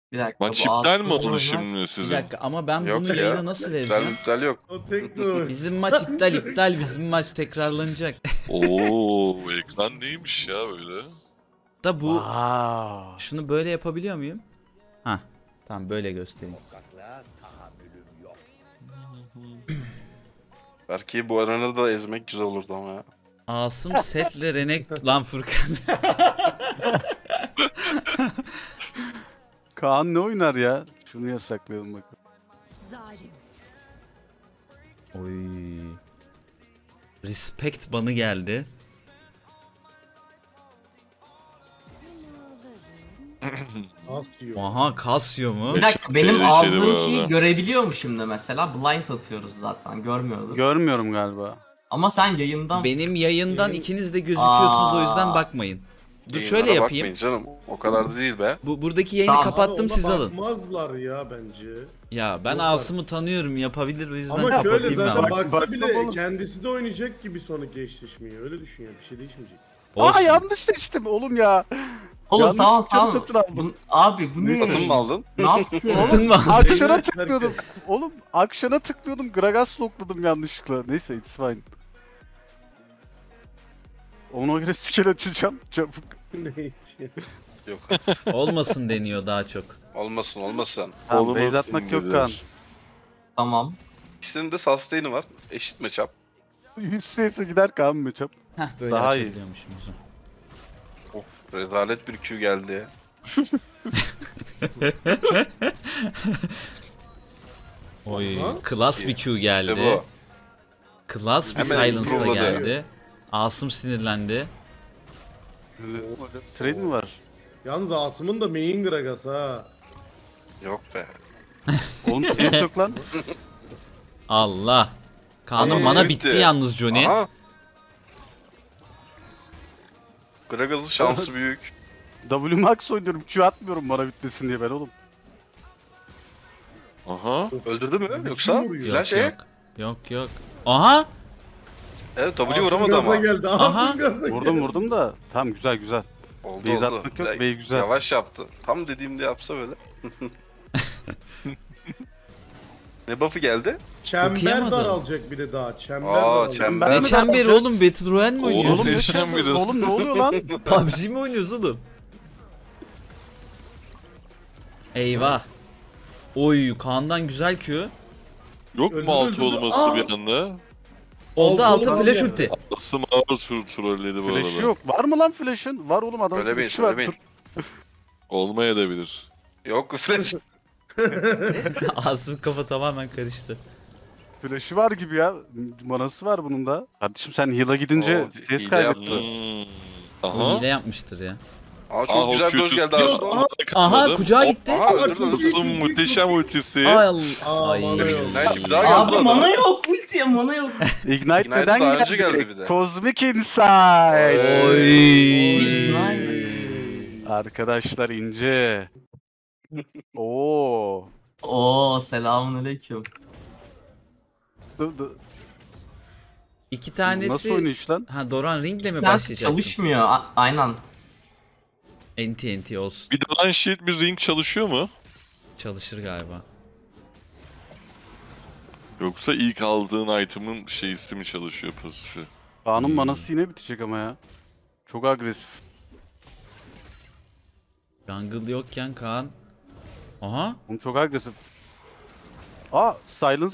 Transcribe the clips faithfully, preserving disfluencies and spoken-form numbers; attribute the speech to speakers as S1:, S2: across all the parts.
S1: Bir dakika.
S2: Maç
S1: bu
S2: iptal mi
S1: Aslı
S2: oldu
S1: oynar.
S2: şimdi
S3: Bir
S2: sizin?
S3: dakika ama ben
S4: Yok
S3: bunu
S4: ya.
S3: yayına nasıl
S4: İptal
S3: vereceğim?
S4: iptal yok.
S5: O tekno.
S3: Bizim maç iptal iptal bizim maç tekrarlanacak.
S2: Oo, ekran neymiş ya böyle?
S3: Da bu
S6: Wow.
S3: şunu böyle yapabiliyor muyum? Ha, tamam böyle göstereyim.
S4: Belki bu arenada da ezmek güzel olurdu ama ya.
S3: Asım setle Renek lan Furkan.
S6: Kaan ne oynar ya? Şunu yasaklayalım bakalım.
S7: Zalim.
S3: Oy. Respect banı geldi.
S5: Asıyor.
S3: Aha Casio mu?
S1: Bir dakika benim
S2: Tehlikeli bu
S1: aldığım
S2: arada.
S1: şeyi görebiliyor mu şimdi mesela? Blind atıyoruz zaten görmüyordur.
S6: Görmüyorum galiba.
S1: Ama sen yayından...
S3: Benim yayından
S5: Yayın-
S3: ikiniz de gözüküyorsunuz o yüzden
S1: Aa.
S3: bakmayın. Dur
S4: Yayınlara
S3: şöyle yapayım.
S4: bakmayın canım. O kadar da değil be.
S3: Bu buradaki yayını
S1: Tamam.
S3: kapattım
S5: Abi
S3: siz
S5: ona
S3: alın.
S5: Bakmazlar ya bence.
S3: Ya ben
S5: Yok
S3: Asım'ı tanıyorum yapabilir o yüzden
S5: Ama şöyle
S3: kapatayım
S5: zaten
S3: ben.
S5: baksa
S6: Bak-
S5: bile
S6: bakalım.
S5: kendisi de oynayacak gibi sonraki eşleşmeyi. Öyle düşünüyor. Bir şey değişmeyecek.
S6: Aa
S3: Olsun.
S6: yanlış seçtim oğlum ya.
S1: Oğlum
S6: Yanlış
S1: tamam
S6: dükkanı
S1: tamam.
S6: satın aldım.
S1: Bu- abi bu ne?
S4: Satın mı aldın?
S1: Ne yaptın?
S3: Satın mı aldın?
S6: Akşana
S5: Beyler,
S6: tıklıyordum. Oğlum akşana tıklıyordum. Gragas lokladım yanlışlıkla. Neyse it's fine. Ona göre skill açacağım. Çabuk.
S5: Neydi?
S4: Yok.
S3: Olmasın deniyor daha çok.
S4: Olmasın olmasın.
S6: Tamam
S2: Olmasın
S6: base atmak yok
S2: dediler.
S6: Kaan.
S1: Tamam.
S4: İkisinin de sustain'i var. Eşit matchup.
S6: yüz C'se gider Kaan mı çap?
S3: Heh böyle
S6: Daha iyi.
S3: açabiliyormuşum o zaman.
S4: Of rezalet bir Q geldi ya.
S3: Oy,
S5: Aha.
S3: klas bir Q
S4: İşte
S3: geldi.
S4: bu.
S3: Klas bir
S4: Hemen
S3: silence da
S4: improve'ladı.
S3: geldi. Asım sinirlendi.
S6: Trade mi var?
S5: Yalnız Asım'ın da main Gragas ha.
S4: Yok be.
S6: Oğlum CS yok lan.
S3: Allah. Kaan'ın
S4: Ee,
S3: mana
S4: bitti.
S3: bitti yalnız Johnny.
S4: Aha. Gragas'ın şansı büyük.
S6: W Max oynuyorum. Q atmıyorum bana bitmesin diye ben oğlum.
S2: Aha.
S4: Öldürdü mü
S5: Bir
S4: yoksa?
S5: kim vuruyor?
S3: Yok
S4: Flash E?
S3: yok. Yok yok. Aha.
S4: Evet W
S5: Asım
S4: vuramadı
S5: gaza
S4: ama.
S5: geldi.
S3: Aha.
S5: Asım gaza
S6: Vurdum
S5: geldi.
S6: vurdum da. Tamam güzel güzel.
S4: Oldu
S6: Base
S4: oldu.
S6: atmak yok,
S4: Biraz
S6: base güzel.
S4: Yavaş yaptı. Tam dediğimde yapsa böyle. Ne buff'ı geldi?
S5: Çember
S3: Okuyamadım.
S5: daralacak bir de daha. Çember
S4: Aa,
S5: daralacak.
S4: çember.
S3: Ne
S6: Ben de
S3: çemberi
S6: dalacağım.
S3: oğlum Battle Royale mi
S2: Oğlum,
S3: oynuyoruz?
S6: Oğlum, ne
S2: Muhteşem
S6: çemberi?
S2: biri.
S6: Oğlum ne oluyor lan?
S3: P U B G mi oynuyoruz oğlum? Eyvah. Oy Kaan'dan güzel Q.
S2: Yok
S5: Öldü,
S2: mu altı
S5: öldü.
S2: olması
S5: Aa!
S2: bir anda?
S3: Oldu
S5: Oldu,
S3: altı
S5: oldu
S3: flash
S5: yani.
S3: ulti.
S2: Asım ağır tur trolledi bu
S6: Flash
S2: arada.
S6: yok. Var mı lan flash'ın? Var oğlum adamın
S4: Söylemeyin
S6: flash'ı var.
S4: söylemeyin.
S6: Dur.
S2: Olmayabilir.
S4: Yok flash.
S3: Asım kafa tamamen karıştı.
S6: Flash'ı var gibi ya. Manası var bunun da. Kardeşim sen heal'a gidince
S4: Oo,
S6: ses
S4: hile
S6: kaybetti.
S2: Hmm.
S3: Bu
S2: Aha.
S3: hile yapmıştır ya.
S4: Aa çok
S2: Aa,
S4: güzel
S2: o
S4: bir öz
S2: Q'su
S4: geldi
S2: yok.
S4: aslında.
S5: Aha.
S3: Aha kucağa gitti.
S4: Aha öldürdü
S5: çok
S4: öldürdü.
S2: Asım muhteşem ultisi.
S3: Ay Allah.
S5: Aa,
S3: Ay.
S5: bana yok.
S4: Bence bir daha geldi.
S1: Abi
S4: adam.
S1: mana yok. Ultiye mana yok.
S6: Ignite
S4: Ignite
S6: neden
S4: daha önce
S6: geldi?
S4: geldi bir de.
S6: Cosmic Insight.
S3: Oy.
S6: Arkadaşlar ince. Oo.
S1: Oo selamünaleyküm.
S6: Dı- dı-
S3: İki tanesi...
S6: Nasıl oynayış lan?
S3: Ha Doran Ring'le mi
S1: Ders
S3: başlayacaksın?
S1: çalışmıyor. A- aynen.
S3: N T N T olsun.
S2: Bir Dawn Shield bir ring çalışıyor mu?
S3: Çalışır galiba.
S2: Yoksa ilk aldığın item'ın şeysi mi çalışıyor pasifi?
S6: Kaan'ın
S3: Hmm.
S6: manası yine bitecek ama ya. Çok agresif.
S3: Jungle yokken Kaan. Aha.
S6: Oğlum çok agresif. Aa silence.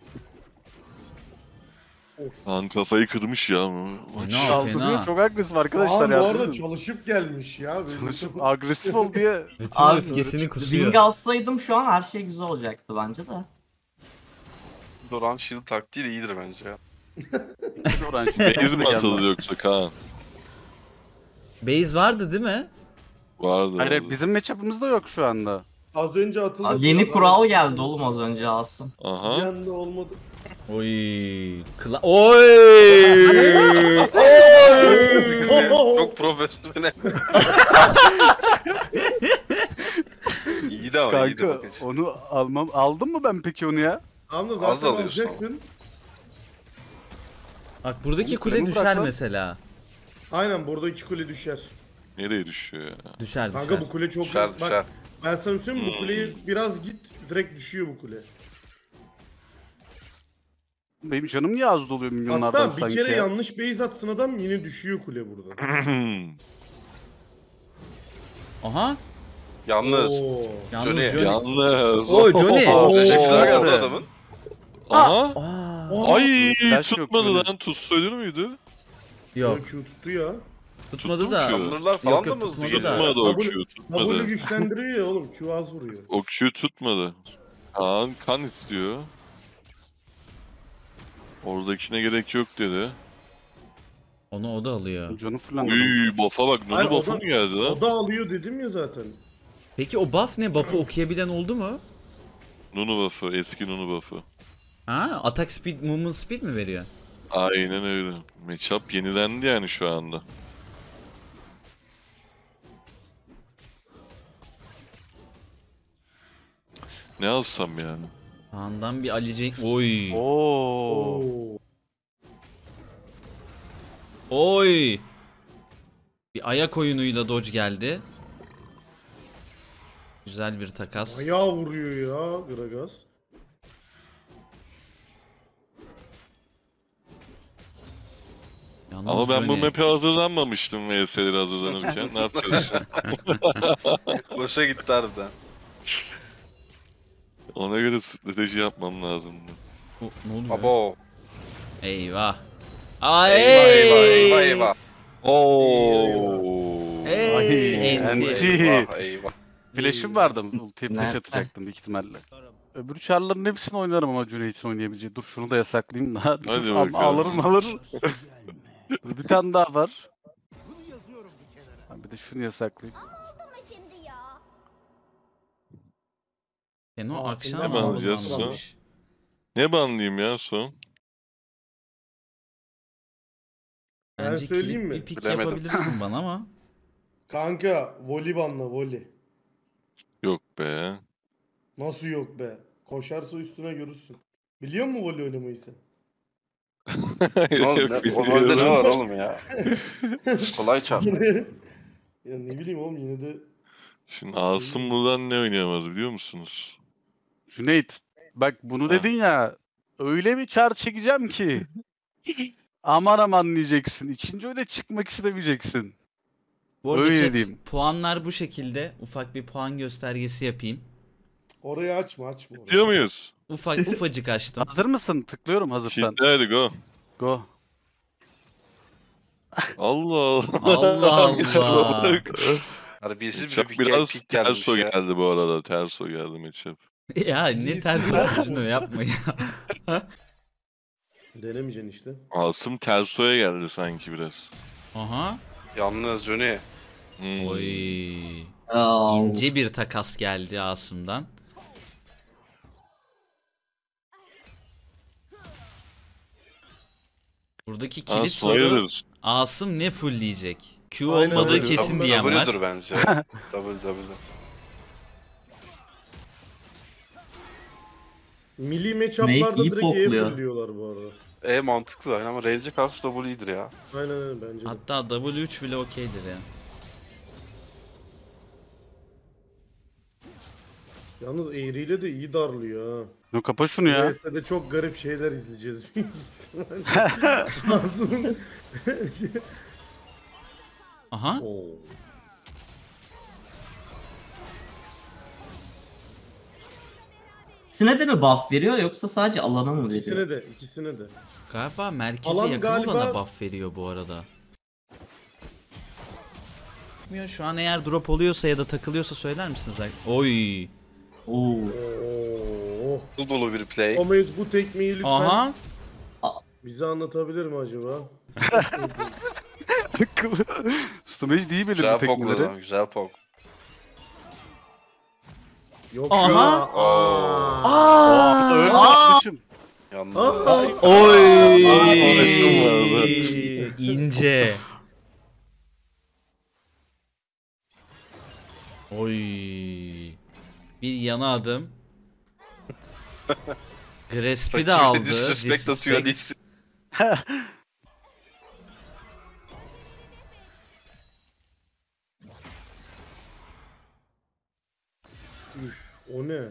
S2: Lan kafayı kırmış ya. Maç.
S3: Ne
S6: Saldırıyor.
S3: fena.
S6: Çok agresif arkadaşlar
S5: Aa, bu
S6: ya.
S5: arada çalışıp gelmiş ya. Benim
S6: Çalışıp agresif ol diye.
S3: Bütün
S1: Abi,
S3: öfkesini kusuyor.
S1: Ring alsaydım şu an her şey güzel olacaktı bence de.
S4: Doran shield taktiği de iyidir bence ya.
S6: Doran şimdi
S2: Base mi
S6: geldi.
S2: atıldı yoksa Kaan?
S3: Base vardı değil mi?
S2: Vardı.
S6: Hayır hayır,
S2: vardı.
S6: bizim matchup'ımızda yok şu anda.
S5: Az önce atıldı.
S1: Abi, yeni kural geldi oğlum az önce alsın.
S5: Bir
S2: Aha.
S5: anda olmadı.
S3: Oy. Kla Oy. Oy.
S4: Çok profesyonel. İyiydi ama iyiydi
S6: Kanka
S4: bakış.
S6: onu almam. Aldım mı ben peki onu ya?
S5: Tamam da
S4: Az
S5: zaten
S4: alıyorsun
S5: alacaktın.
S3: Bak buradaki
S6: Oğlum,
S3: kule
S6: kulemi
S3: düşer
S6: bırak lan.
S3: mesela.
S5: Aynen burada iki kule düşer.
S2: Nereye düşüyor ya?
S3: Düşer düşer.
S5: Kanka bu kule çok
S4: Düşer
S5: bak
S4: düşer.
S5: Ben sana söyleyeyim mi? Bu
S2: Hmm.
S5: kuleyi biraz git direkt düşüyor bu kule.
S6: Benim canım niye az doluyor milyonlardan
S5: Hatta bir
S6: sanki
S5: kere
S6: ya?
S5: yanlış base atsın adam yine düşüyor kule buradan.
S3: Aha.
S4: Yalnız.
S5: Oo.
S3: Yalnız
S4: Johnny.
S3: Johnny.
S2: Yalnız.
S3: Oo, Johnny.
S6: Oo.
S4: Teşekkürler geldi
S6: geldi.
S4: adamın.
S2: Aha.
S3: Aa.
S2: Ay
S6: Flash yok
S2: tutmadı
S6: böyle.
S2: lan. Tutsa ölür müydü?
S3: Yok.
S5: Q tuttu ya.
S3: Tutmadı
S2: Tuttum
S3: da.
S2: ki.
S4: Yamurlar falan
S3: Yok,
S4: da
S3: yok,
S4: mı hızlı
S3: tutmadı
S4: geliyor?
S3: da.
S2: Tutmadı o
S5: W-
S2: Q
S5: W
S2: tutmadı.
S5: güçlendiriyor ya oğlum. Q az vuruyor.
S2: O Q tutmadı. Kaan kan istiyor. Oradakine gerek yok dedi.
S3: Onu o da alıyor.
S6: Canı fırlandı.
S2: Uy buff'a bak.
S5: Hayır,
S2: Nunu
S5: o
S2: buff'a
S5: da-
S2: mı geldi lan?
S5: O da alıyor dedim ya zaten.
S3: Peki o buff ne? Buff'ı okuyabilen oldu mu?
S2: Nunu buff'ı. Eski Nunu buff'ı.
S3: Ha? Attack speed, movement speed mi veriyor?
S2: Aynen öyle. Matchup yenilendi yani şu anda. Ne alsam yani?
S3: Kaan'dan bir Ali Cenk... Oy.
S6: Oo.
S5: Oo.
S3: Oy. Bir ayak oyunuyla dodge geldi. Güzel bir takas.
S5: Bayağı vuruyor ya Gragas.
S3: Yalnız
S2: Ama ben bu
S3: Johnny-
S2: map'e hazırlanmamıştım V S'leri hazırlanırken. Ne yapacağız?
S4: Boşa gitti harbiden.
S2: Ona göre strateji yapmam lazımdı.
S3: O- ne oluyor?
S4: Abo.
S3: Eyvah. Ay.
S4: Eyvah eyvah eyvah eyvah.
S2: Oo.
S3: Ey,
S6: Ay,
S3: enti.
S6: enti.
S4: Eyvah eyvah.
S6: Flash'im vardı. Ultiye flash
S1: Nerede?
S6: atacaktım büyük ihtimalle. Öbür çarların hepsini oynarım ama Cüneyt'in oynayabileceği. Dur şunu da yasaklayayım da.
S2: Hadi
S6: Dur,
S2: bakalım.
S6: al- alırım alır. Dur, bir tane daha var. Ha, bir de şunu yasaklayayım.
S3: Sen o
S5: Aa,
S3: akşam
S5: ne
S2: banlayacağız
S3: almış.
S2: sonra? Ne banlayayım ya son?
S5: Ben
S3: Bence
S5: söyleyeyim
S3: kilit
S5: mi?
S3: bir pick
S4: Bilemedim.
S3: yapabilirsin bana ama.
S5: Kanka voli banla voli.
S2: Yok be.
S5: Nasıl yok be? Koşarsa üstüne görürsün. Biliyor musun voli oynamayı sen?
S4: Oğlum,
S2: Yok,
S4: ne, o rolde ne
S2: bilmiyorum.
S4: var oğlum ya? Kolay çar.
S5: Ya ne bileyim oğlum yine de
S2: Şimdi Asım buradan ne oynayamaz biliyor musunuz?
S6: Cüneyt bak bunu
S2: Ha.
S6: dedin ya. Öyle bir çar çekeceğim ki. Aman aman diyeceksin. İkinci öyle çıkmak istemeyeceksin.
S3: Bu arada
S6: Öyle
S3: chat,
S6: diyeyim.
S3: puanlar bu şekilde. Ufak bir puan göstergesi yapayım.
S5: orayı açma açma. orayı.
S2: Biliyor muyuz?
S3: Ufak ufacık açtım.
S6: Hazır mısın? Tıklıyorum hazırsan.
S2: Şimdi hadi go.
S6: Go.
S2: Allah Allah.
S3: Allah Allah.
S2: Bak.
S4: Harbiyesiz bir
S2: Çok
S4: bir
S2: biraz
S4: pik gelmiş
S2: terso
S4: ya.
S2: geldi bu arada. Terso geldi matchup.
S3: Ya ne ters şunu yapma ya.
S5: Denemeyeceksin işte.
S2: Asım tersoya geldi sanki biraz.
S3: Aha.
S4: Yalnız Johnny.
S2: Hmm.
S3: Oy.
S1: Aa,
S3: İnce bir takas geldi Asım'dan. Buradaki kilit
S2: Asım
S3: soru
S2: hayırdır?
S3: Asım ne fullleyecek? Q
S5: Aynen
S3: olmadığı
S5: öyle.
S3: kesin
S5: W-
S3: diyen var.
S4: W'dur bence. W W.
S5: Milli
S1: Mate
S5: matchup'larda
S1: iyi
S5: direkt E'ye
S1: pokluyor.
S5: fırlıyorlar bu arada.
S4: E mantıklı aynen ama range'e karşı W iyidir ya.
S5: Aynen aynen bence de.
S3: Hatta W üç bile okeydir ya.
S5: Yalnız eğriyle de iyi darlıyor ha.
S6: No, kapa şunu ya.
S5: Neyse de çok garip şeyler izleyeceğiz büyük ihtimalle. Ağzının-
S3: Aha.
S5: Oo.
S1: İkisine de mi buff veriyor yoksa sadece alana mı veriyor?
S5: İkisine de, ikisine de.
S3: Galiba merkeze
S5: Alan
S3: yakın
S5: galiba-
S3: olana buff veriyor bu arada. Bilmiyorum, şu an eğer drop oluyorsa ya da takılıyorsa söyler misiniz? Oy.
S1: Oo.
S5: Oo.
S4: Dolu dolu bir play.
S5: O mevcut bu tekmeyi lütfen
S3: Aha.
S5: bize anlatabilir mi acaba?
S6: Stomage değil belirli
S4: Güzel
S6: tekmeleri.
S4: pokladı. Güzel pok.
S5: Yok
S3: Aha.
S5: ya. Aa.
S6: Aa, öyle kardeşim.
S4: Yalnız.
S5: Aa.
S3: Oy.
S2: vardı.
S3: İnce. Oy. Bir yana adım. Grespi de aldı.
S4: Disrespect atıyor.
S3: Disrespect.
S4: dis-
S5: Üf, o ne?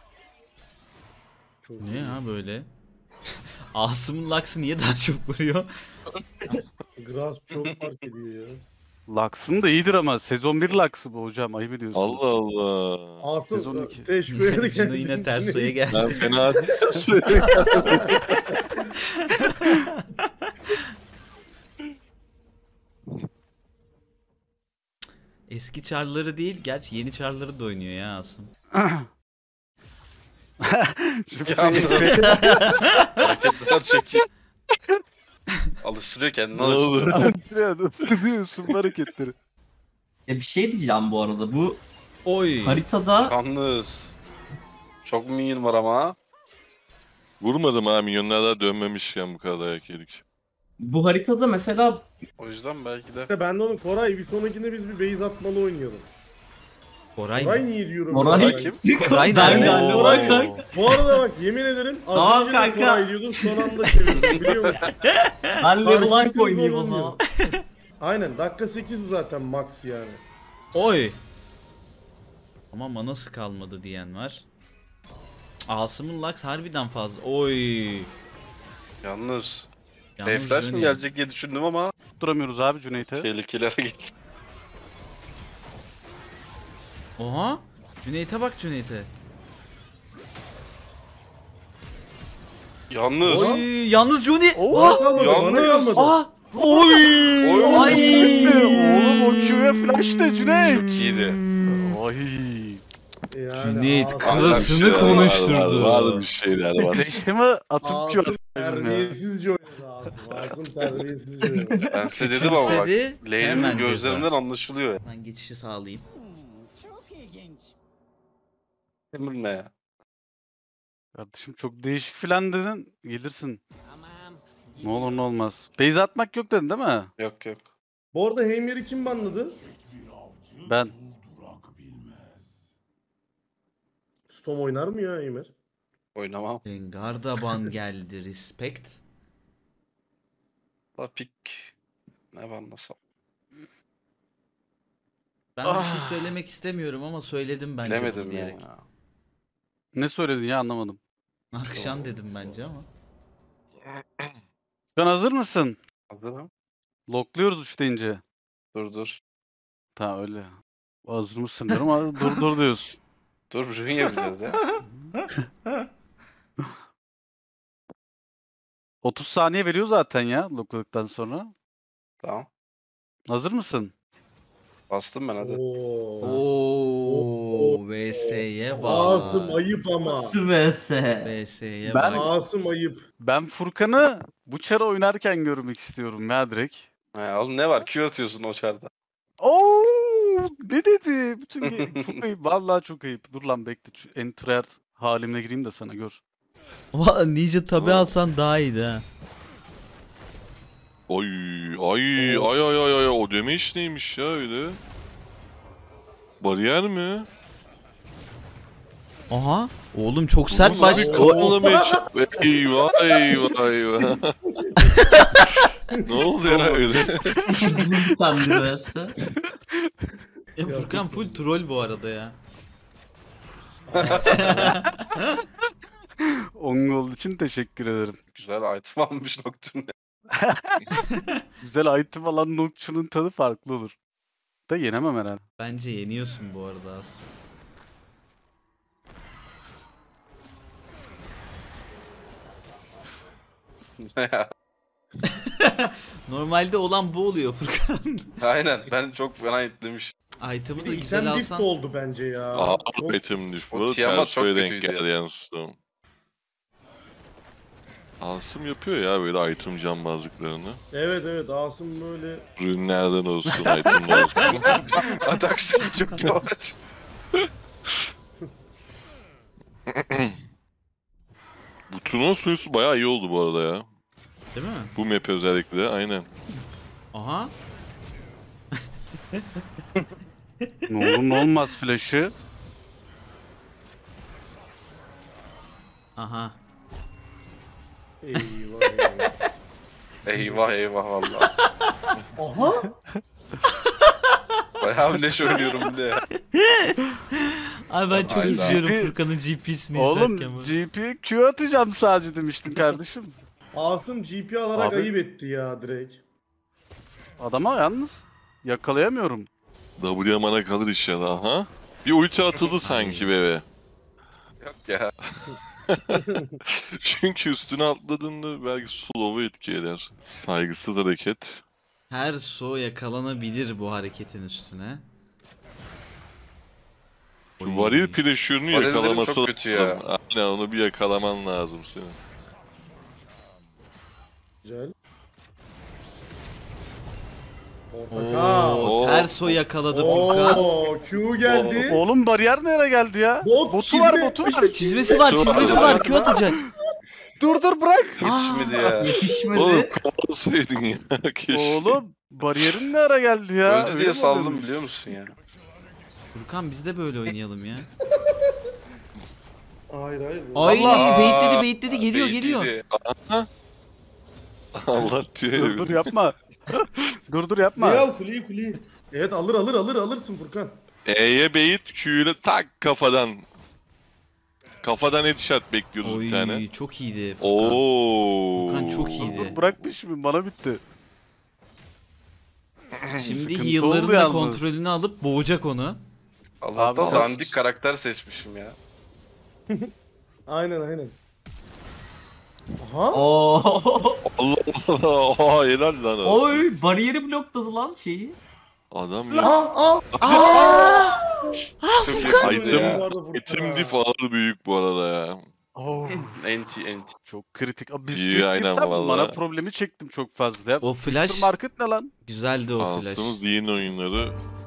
S5: Çok
S3: Ne
S5: iyi.
S3: ya böyle? Asım'ın Lux'ı niye daha çok vuruyor?
S5: Grasp çok fark ediyor ya.
S6: Lux'ın da iyidir ama sezon bir Lux'ı bu hocam ayıp ediyorsunuz.
S2: Allah Allah.
S5: Asım
S6: Sezon iki.
S5: teşbihleri
S3: Cino
S5: kendin
S3: yine ters
S5: içine-
S3: suya geldi.
S2: Ben fena değil.
S3: Eski çarları değil, gerçi yeni çarları da oynuyor ya Asım.
S4: Hareketler çekil. Alıştırıyor kendini
S2: Ne
S4: alıştırıyor.
S2: oldu?
S6: Diyorsun bu hareketleri.
S1: Ya bir şey diyeceğim bu arada. Bu
S3: Oy.
S1: haritada
S4: Yalnız. Çok minyon var ama.
S2: Vurmadım ha, milyonlar dönmemişken bu kadar dayak yedik.
S1: bu haritada mesela
S4: O yüzden belki de.
S5: İşte ben de onu Koray bir sonrakinde biz bir base atmalı oynayalım.
S3: Koray
S5: Koray
S3: mı?
S5: niye diyorum?
S1: Koray
S5: ya?
S4: kim?
S3: Koray
S1: ben
S3: nerede?
S1: galiba
S5: Koray
S1: kanka.
S5: Bu arada bak yemin ederim az
S1: Tamam
S5: önce de
S1: kanka.
S5: Koray diyordum son anda çevirdim biliyor musun?
S1: Ben LeBlanc
S5: Fark
S1: oynayayım o
S5: ettim,
S1: zaman.
S5: Aynen dakika sekiz zaten max yani.
S3: Oy. Ama manası kalmadı diyen var. Asım'ın Lux harbiden fazla. Oy.
S4: Yalnız.
S3: Yalnız
S4: Beyflash mi
S3: Johnny.
S4: gelecek diye düşündüm ama.
S6: Duramıyoruz abi Cüneyt'e.
S4: Tehlikeli hareket.
S3: Oha. Cüneyt'e bak Cüneyt'e.
S4: Yalnız.
S3: Oy. Yalnız Johnny.
S5: Bana
S3: Oh.
S5: kalmadı bana
S4: yalnız.
S5: kalmadı.
S3: Ah. Oy.
S4: Oy.
S1: Ay.
S6: Oğlum o Q'ya flash de Cüneyt.
S4: İyiydi.
S6: Ay.
S5: Yani
S3: Cüneyt
S5: Asım-
S3: klas-
S2: Var bir
S3: Kafasını
S2: şeyler var,
S3: konuşturdu.
S2: Var, var bir şeyler var.
S6: Flash'ımı atıp Q
S5: Asım
S6: atıyordum ya.
S5: terbiyesizce oynadı Asım. Asım terbiyesizce oynadı.
S4: Ben size dedim ama bak.
S3: Küçümsedi, hemen
S4: Lane'in
S3: ceza.
S4: gözlerinden anlaşılıyor ya.
S3: Ben geçişi sağlayayım.
S4: Emirme ya.
S6: Kardeşim çok değişik filan dedin. Gelirsin. Ne olur ne olmaz. Base atmak yok dedin değil mi?
S4: Yok yok.
S5: Bu arada Heimer'i kim banladı?
S6: Ben.
S5: Storm oynar mı ya Heimer?
S4: Oynamam.
S3: Gardaban geldi. Respect.
S4: La pik. Ne banlasam.
S3: Ben bir şey
S6: Ah.
S3: söylemek istemiyorum ama söyledim bence bunu
S4: Bilemedim ya.
S3: diyerek.
S6: Ne söyledin ya anlamadım.
S3: Akşam dedim bence ama.
S6: Sen hazır mısın?
S4: Hazırım.
S6: Lockluyoruz üç deyince.
S4: Dur dur.
S6: Tamam öyle. Hazır mısın diyorum ama dur dur diyorsun.
S4: Dur rün yapacağız ya.
S6: otuz saniye veriyor zaten ya lockladıktan sonra.
S4: Tamam.
S6: Hazır mısın?
S4: Bastım ben hadi.
S5: Oo.
S3: Oo, V S'ye bak.
S5: Asım ayıp ama.
S1: Nasıl vs?
S3: V S'ye
S6: Ben-
S3: bak.
S5: Asım ayıp.
S6: Ben Furkan'ı bu çara oynarken görmek istiyorum ya direkt.
S4: He, oğlum ne var? Q atıyorsun o çarda.
S6: Oo, ne dedi? Bütün ge- çok ayıp. Vallahi çok ayıp. Dur lan bekle. Şu Entryhard halimle gireyim de sana gör.
S3: Valla Ninja tabi alsan daha iyiydi ha.
S2: Oy ay ay ay ay ay o deme iş neymiş ya öyle? Bariyer mi?
S3: Aha. Oğlum çok sert
S2: Nasıl
S3: baş.
S2: bir
S3: O-
S2: kapalı match? Eyvah eyvah eyvah. Ne oldu ya öyle?
S1: Hızlı biten bir vs.
S3: Ya Furkan full troll bu arada ya.
S6: on gol için teşekkür ederim.
S4: Güzel item almış Nocturne.
S6: Güzel item alan Nocturne'un tadı farklı olur. Da yenemem herhalde.
S3: Bence yeniyorsun bu arada az.
S4: Ya,
S3: Normalde olan bu oluyor Furkan.
S4: Aynen ben çok fena itlemiş.
S3: Item'ı
S5: Bir
S3: da
S5: de
S3: güzel
S5: item diff
S3: alsan.
S5: oldu bence ya.
S2: Aa
S5: Çok-
S2: itemmiş
S4: O
S2: bu.
S4: Tiamat çok
S2: Tersoya denk
S4: kötüydü.
S2: geldi yani sustum. Asım yapıyor ya böyle item cambazlıklarını.
S5: Evet evet Asım böyle.
S2: Ürünlerden olsun, itemler olsun.
S4: Atak speed çok yavaş.
S2: Bu turnuva sorusu bayağı iyi oldu bu arada ya.
S3: Değil mi?
S2: Bu map özellikle aynen.
S3: Aha.
S6: Ne olur ne olmaz flash'ı.
S3: Aha.
S5: Eyvah eyvah.
S4: Eyvah eyvah valla.
S5: Aha.
S4: Bayağı bir leş oynuyorum bir de ya.
S3: Abi ben çok
S4: Hayda.
S3: izliyorum
S6: G P
S3: Furkan'ın G P'sini
S6: Oğlum
S3: izlerken. bu.
S6: G P Q atacağım sadece demiştin kardeşim.
S5: Asım G P alarak
S6: Abi.
S5: ayıp etti ya direkt.
S6: Adama yalnız yakalayamıyorum.
S2: W mana kalır inşallah ha. Bir ulti atıldı sanki bebe.
S4: Yok ya.
S2: Çünkü üstüne atladığında belki slow'u etki eder. Saygısız hareket.
S3: Her so yakalanabilir bu hareketin üstüne.
S2: Şu
S3: Oy.
S2: varil pressure''ünü
S4: Varilleri
S2: yakalaması
S4: çok kötü
S2: lazım.
S4: ya.
S2: Aynen onu bir yakalaman lazım senin.
S5: Güzel. Portakal.
S3: Oo,
S2: Oo.
S3: ters o yakaladı Furkan.
S5: Oo, Q geldi.
S6: Oğlum bariyer nereye geldi ya?
S5: Bot,
S6: botu var
S5: çizme.
S6: botu var.
S3: Çizmesi var, çizmesi var. Q atacak.
S6: Dur dur bırak.
S4: Yetişmedi ya.
S1: Yetişmedi.
S2: Oğlum kovalasaydın ya. Keşke.
S6: Oğlum bariyerin ne ara geldi ya?
S4: Öldü
S6: Öyle
S4: diye
S6: mi
S4: saldım
S6: oluyormuş?
S4: biliyor musun ya?
S3: Furkan biz de böyle oynayalım ya.
S5: Hayır hayır.
S3: Ay
S4: Allah!
S3: baitledi baitledi geliyor
S4: Beytliydi.
S3: geliyor.
S2: Allah diyor
S6: Dur
S2: ya.
S6: dur yapma. dur dur
S5: Kuleyi
S6: yapma.
S5: al kuleyi kuleyi. Evet alır alır alır alırsın Furkan.
S2: E'ye bait, Q'yle tak kafadan. Kafadan headshot bekliyoruz bir tane.
S3: Oy çok iyiydi Furkan.
S2: Oo.
S3: Furkan çok
S6: Dur
S3: iyiydi.
S6: dur bırak bir şimdi bana bitti.
S3: Şimdi
S6: Sıkıntı
S3: heal'ların
S6: oldu
S3: da
S6: yalnız.
S3: kontrolünü alıp boğacak onu.
S4: Allah'tan
S6: Abi,
S4: dandik karakter seçmişim ya.
S5: Aynen aynen. Aha.
S1: Oo.
S2: Allah Allah. Oha helal lan olsun.
S1: Oy bariyeri blokladı lan şeyi.
S2: Adam ya.
S5: Aa aa.
S4: Çok yakındı
S2: Item,
S4: ya.
S5: Vardı Furkan.
S2: item diff ağır büyük bu arada ya.
S6: Oh,
S4: Enti enti.
S6: çok kritik. Abi biz
S2: İyi,
S6: ilk
S2: aynen
S6: girsem
S2: vallahi.
S6: mana problemi çektim çok fazla ya.
S3: O flash
S6: Market ne lan?
S3: güzeldi o
S2: Aslında
S3: flash.
S2: zihin oyunları